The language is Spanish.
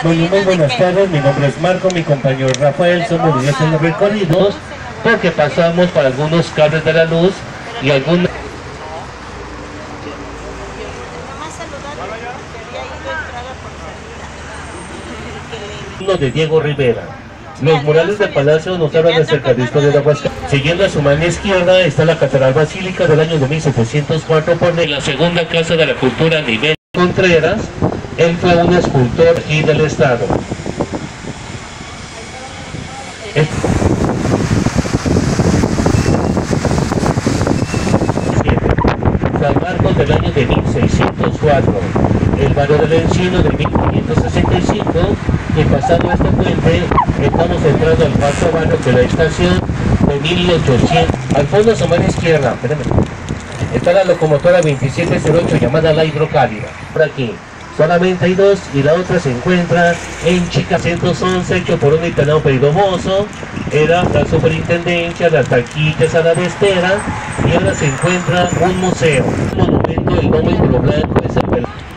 Muy buenas tardes, mi nombre es Marco, mi compañero Rafael, somos días en los recorridos porque pasamos por algunos cables de la luz y algunos de Diego Rivera. Los murales del palacio nos hablan acerca de historia de Aguascalientes. Siguiendo a su mano izquierda está la Catedral Basílica del año de 1704 por la segunda Casa de la Cultura a nivel Contreras. Él fue un escultor aquí del estado. San Marcos del año de 1604, el Barrio del Encino de 1565, y pasando este puente estamos entrando al cuarto barrio de la estación de 1800. Al fondo a su mano izquierda, está la locomotora 2708 llamada la Hidrocálida. Por aquí solamente hay dos y la otra se encuentra en Chica 111, hecho por un italiano peridomoso. Era la superintendencia, las taquillas a la Vestera, y ahora se encuentra un museo, un monumento, el domo y blanco es el